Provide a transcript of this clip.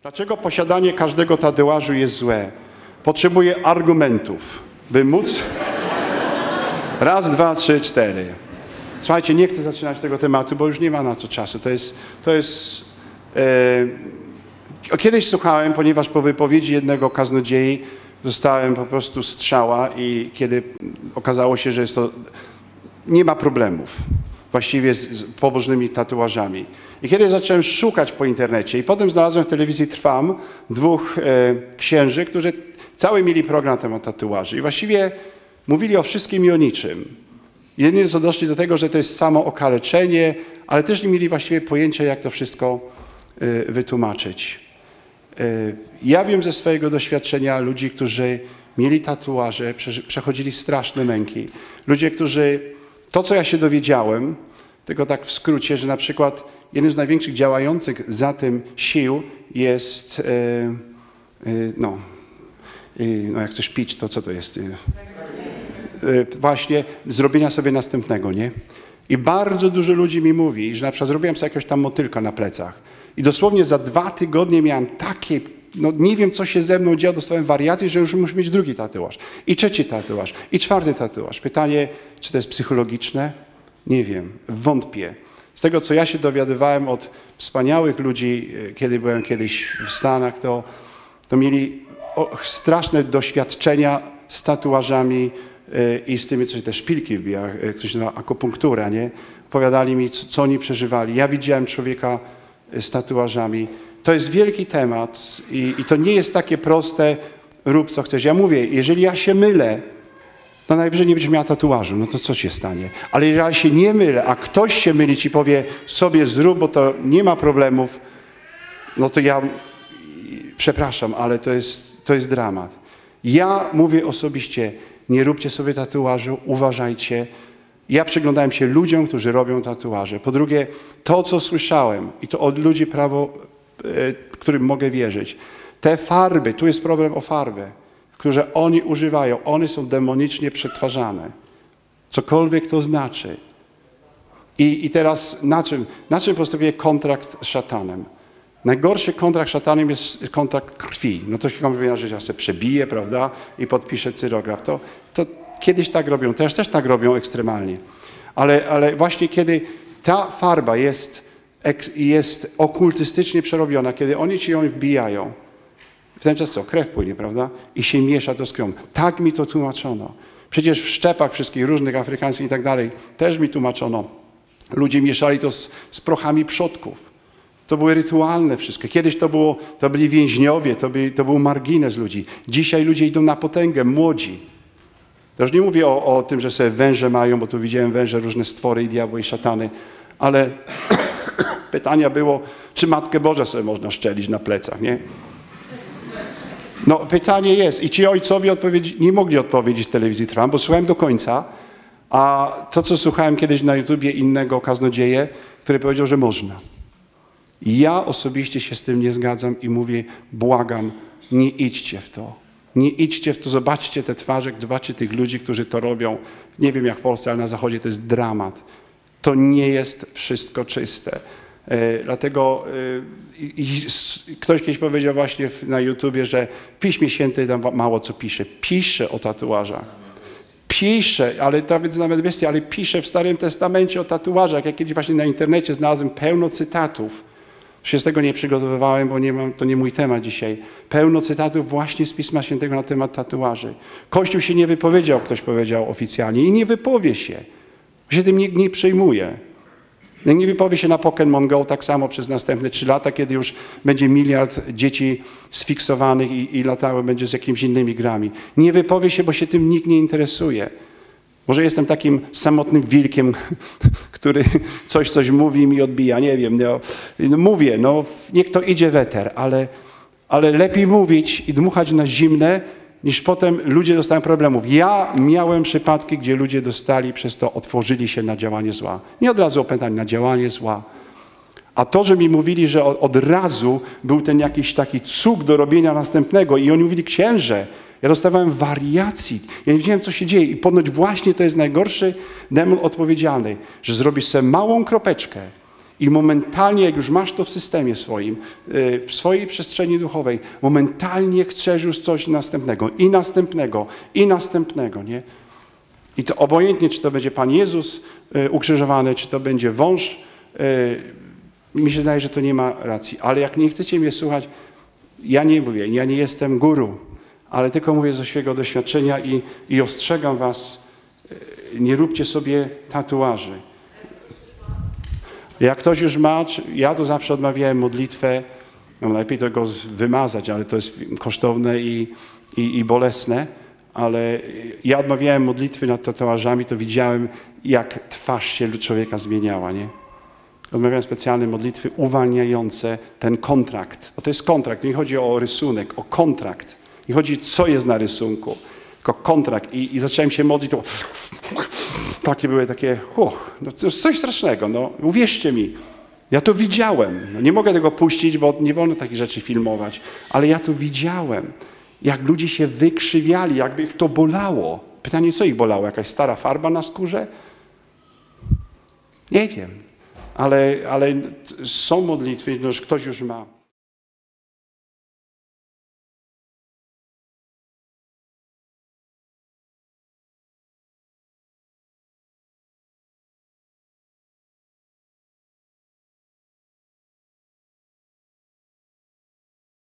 Dlaczego posiadanie każdego tatuażu jest złe? Potrzebuję argumentów, by móc... Raz, dwa, trzy, cztery. Słuchajcie, nie chcę zaczynać tego tematu, bo już nie ma na to czasu. Kiedyś słuchałem, ponieważ po wypowiedzi jednego kaznodziei dostałem po prostu strzała i kiedy okazało się, że nie ma problemów właściwie z pobożnymi tatuażami. I kiedy zacząłem szukać po internecie i potem znalazłem w telewizji Trwam dwóch księży, którzy cały mieli program na temat tatuaży i właściwie mówili o wszystkim i o niczym. Jedni co doszli do tego, że to jest samo okaleczenie, ale też nie mieli właściwie pojęcia, jak to wszystko wytłumaczyć. Ja wiem ze swojego doświadczenia ludzi, którzy mieli tatuaże, przechodzili straszne męki. Ludzie, którzy, to co ja się dowiedziałem, tylko tak w skrócie, że na przykład jednym z największych działających za tym sił jest, jak chcesz pić, to co to jest? Właśnie zrobienia sobie następnego, nie? I bardzo dużo ludzi mi mówi, że na przykład zrobiłem sobie jakiegoś tam motylka na plecach i dosłownie za 2 tygodnie miałem takie, nie wiem co się ze mną działo, dostałem wariację, że już muszę mieć drugi tatuaż i trzeci tatuaż i 4. tatuaż. Pytanie, czy to jest psychologiczne? Nie wiem, wątpię. Z tego, co ja się dowiadywałem od wspaniałych ludzi, kiedy byłem kiedyś w Stanach, to mieli straszne doświadczenia z tatuażami i z tymi, co te szpilki wbija, ktoś nazywa akupunktura, nie? Opowiadali mi, co oni przeżywali. Ja widziałem człowieka z tatuażami. To jest wielki temat i to nie jest takie proste, rób co chcesz. Ja mówię, jeżeli ja się mylę, to najwyżej nie będziesz miała tatuażu, no to co się stanie? Ale jeżeli ja się nie mylę, a ktoś się myli, ci powie, sobie zrób, bo to nie ma problemów, no to ja, przepraszam, ale to jest dramat. Ja mówię osobiście, nie róbcie sobie tatuażu, uważajcie. Ja przyglądałem się ludziom, którzy robią tatuaże. Po drugie, to co słyszałem i to od ludzi którym mogę wierzyć, te farby, tu jest problem o farbę, które oni używają, one są demonicznie przetwarzane. Cokolwiek to znaczy. I teraz na czym postępuje kontrakt z szatanem? Najgorszy kontrakt z szatanem jest kontrakt krwi. No to się mówi, że ja sobie przebiję, prawda, i podpiszę cyrograf. To kiedyś tak robią, też tak robią ekstremalnie. Ale właśnie kiedy ta farba jest okultystycznie przerobiona, kiedy oni ci ją wbijają, w ten czas co? Krew płynie, prawda? I się miesza to z krwią. Tak mi to tłumaczono. Przecież w szczepach wszystkich różnych afrykańskich i tak dalej też mi tłumaczono. Ludzie mieszali to z prochami przodków. To były rytualne wszystko. Kiedyś to byli więźniowie, to był margines ludzi. Dzisiaj ludzie idą na potęgę, młodzi. To już nie mówię o tym, że sobie węże mają, bo tu widziałem węże, różne stwory i diabły i szatany, ale pytania było, czy Matkę Bożą sobie można szczelić na plecach, nie? No pytanie jest i ci ojcowie nie mogli odpowiedzieć w telewizji Trwam, bo słuchałem do końca, a to, co słuchałem kiedyś na YouTubie innego kaznodzieję, który powiedział, że można. Ja osobiście się z tym nie zgadzam i mówię, błagam, nie idźcie w to. Nie idźcie w to, zobaczcie te twarze, zobaczcie tych ludzi, którzy to robią. Nie wiem jak w Polsce, ale na Zachodzie to jest dramat. To nie jest wszystko czyste. Dlatego ktoś kiedyś powiedział właśnie na YouTubie, że w Piśmie Świętym tam mało co pisze. Pisze o tatuażach. Pisze, ale nawet bestia, ale pisze w Starym Testamencie o tatuażach. Ja kiedyś właśnie na internecie znalazłem pełno cytatów. Się z tego nie przygotowywałem, bo to nie mój temat dzisiaj. Pełno cytatów właśnie z Pisma Świętego na temat tatuaży. Kościół się nie wypowiedział, ktoś powiedział oficjalnie i nie wypowie się. Się tym nikt nie przejmuje. Nie wypowie się na Pokémon Go tak samo przez następne 3 lata, kiedy już będzie 1 miliard dzieci sfiksowanych i latały będzie z jakimiś innymi grami. Nie wypowie się, bo się tym nikt nie interesuje. Może jestem takim samotnym wilkiem, który coś mówi i mi odbija. Nie wiem, mówię, niech to idzie weter, ale lepiej mówić i dmuchać na zimne, niż potem ludzie dostają problemów. Ja miałem przypadki, gdzie ludzie dostali, przez to otworzyli się na działanie zła. Nie od razu opętani, na działanie zła. A to, że mi mówili, że od razu był ten jakiś taki cuk do robienia następnego i oni mówili, księże, ja dostawałem wariacji, ja nie wiedziałem, co się dzieje i ponoć właśnie to jest najgorszy demon odpowiedzialny, że zrobisz sobie małą kropeczkę I momentalnie, jak już masz to w systemie swoim, w swojej przestrzeni duchowej, momentalnie chcesz już coś następnego, i następnego, i następnego, nie? I to obojętnie, czy to będzie Pan Jezus ukrzyżowany, czy to będzie wąż, mi się wydaje, że to nie ma racji. Ale jak nie chcecie mnie słuchać, ja nie mówię, ja nie jestem guru, ale tylko mówię ze swojego doświadczenia i ostrzegam was, nie róbcie sobie tatuaży. Jak ktoś już ma, ja to zawsze odmawiałem modlitwę, no najlepiej to go wymazać, ale to jest kosztowne i bolesne, ale ja odmawiałem modlitwy nad tatuażami, to widziałem, jak twarz się człowieka zmieniała, nie? Odmawiałem specjalne modlitwy uwalniające ten kontrakt, bo to jest kontrakt, nie chodzi o rysunek, o kontrakt. Nie chodzi, co jest na rysunku, tylko kontrakt. I zacząłem się modlić, to takie były takie, no to jest coś strasznego, no uwierzcie mi. Ja to widziałem. No, nie mogę tego puścić, bo nie wolno takich rzeczy filmować, ale ja to widziałem. Jak ludzie się wykrzywiali, jakby ich to bolało. Pytanie, co ich bolało? Jakaś stara farba na skórze? Nie wiem. Ale są modlitwy, no, że ktoś już ma.